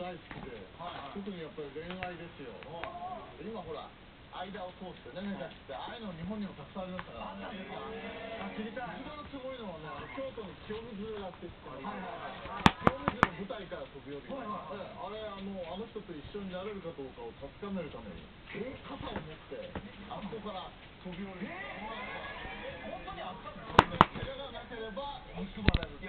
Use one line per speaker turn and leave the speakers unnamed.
大好きで、特にやっぱり恋愛ですよ。今ほら間を通してね、目がって、ああいうの日本にもたくさんありましたからね。知りたい。一番すごいのはね、京都の清水寺って言って、清水の舞台から飛び降りる。あれあの人と一緒になれるかどうかを確かめるために傘を持ってあそこから飛び降りる。本当にあったんですか？怪我がなければ結ばれる。